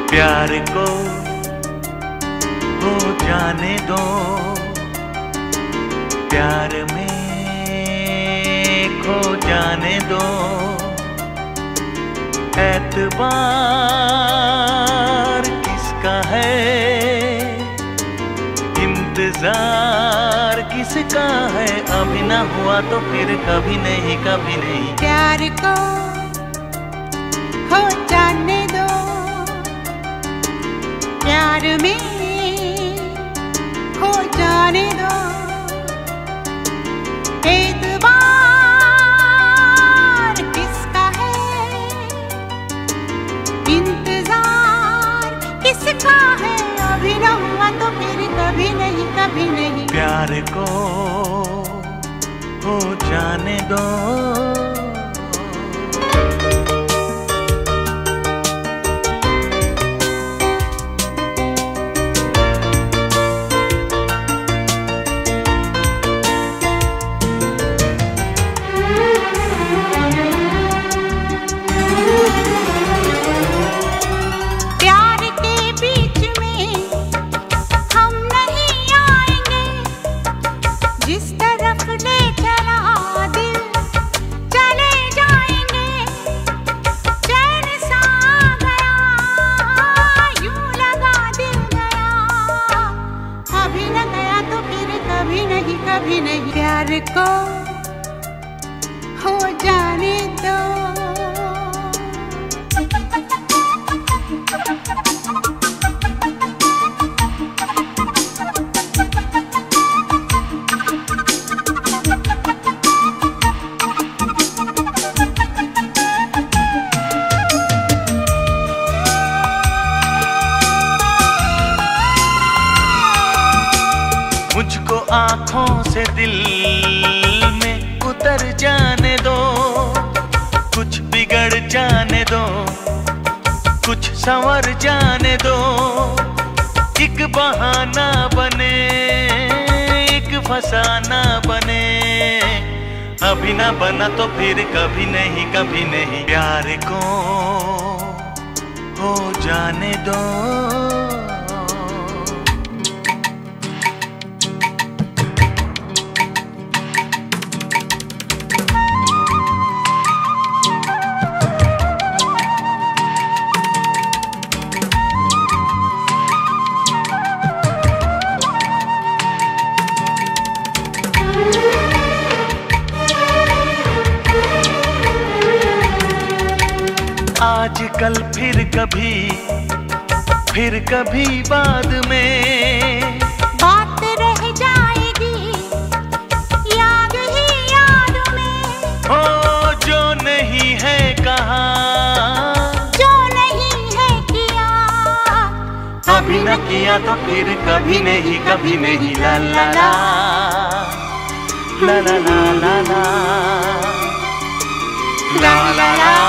प्यार को हो जाने दो, प्यार में खो जाने दो। एतबार किसका है, इंतजार किसका है। अभी ना हुआ तो फिर कभी नहीं, कभी नहीं। प्यार को हो जाने दो, प्यार में हो जाने दो। एतबार किसका है, इंतजार किसका है। अभी ना हुआ तो फिर कभी नहीं, कभी नहीं। प्यार को हो जाने दो। जिस तरफ ले चला दिल चले जाएंगे। चैन सा गया यूं लगा दिल गया, अभी न गया तो फिर कभी नहीं, कभी नहीं। प्यार को हो जाने दो। मुझको आँखों से दिल में उतर जाने दो, कुछ बिगड़ जाने दो, कुछ संवर जाने दो। एक बहाना बने, एक फसाना बने। अभी ना बना तो फिर कभी नहीं, कभी नहीं। प्यार को हो जाने दो। आज कल फिर कभी बाद में बात रह जाएगी याद ही याद में। हो जो नहीं है कहा, जो नहीं है किया, अभी न किया तो फिर कभी नहीं, कभी नहीं। ला ला ला ला ला ला ला ला ला ला ला।